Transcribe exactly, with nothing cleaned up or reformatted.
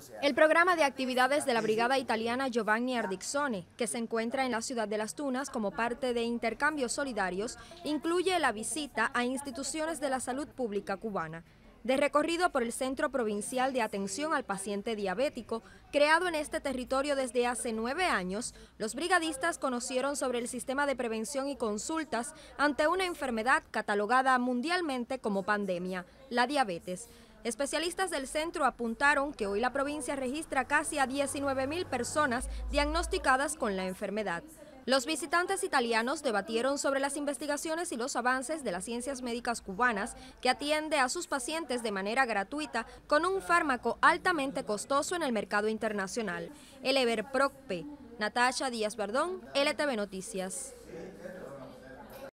El programa de actividades de la Brigada Italiana Giovanni Ardixone, que se encuentra en la ciudad de Las Tunas como parte de intercambios solidarios, incluye la visita a instituciones de la salud pública cubana. De recorrido por el Centro Provincial de Atención al Paciente Diabético, creado en este territorio desde hace nueve años, los brigadistas conocieron sobre el sistema de prevención y consultas ante una enfermedad catalogada mundialmente como pandemia, la diabetes. Especialistas del centro apuntaron que hoy la provincia registra casi a diecinueve mil personas diagnosticadas con la enfermedad. Los visitantes italianos debatieron sobre las investigaciones y los avances de las ciencias médicas cubanas que atiende a sus pacientes de manera gratuita con un fármaco altamente costoso en el mercado internacional, el Everproc P. Natasha Díaz Verdón, L T V Noticias.